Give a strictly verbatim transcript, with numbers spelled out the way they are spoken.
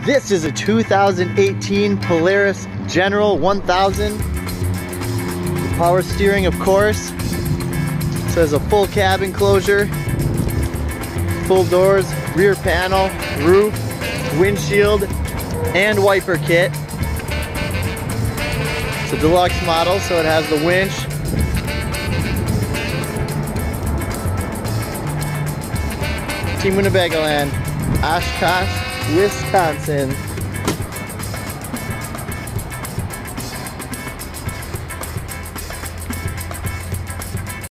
This is a two thousand eighteen Polaris General one thousand. Power steering, of course. So it has a full cab enclosure, full doors, rear panel, roof, windshield, and wiper kit. It's a deluxe model, so it has the winch. Team Winnebago Land, Oshkosh, Wisconsin.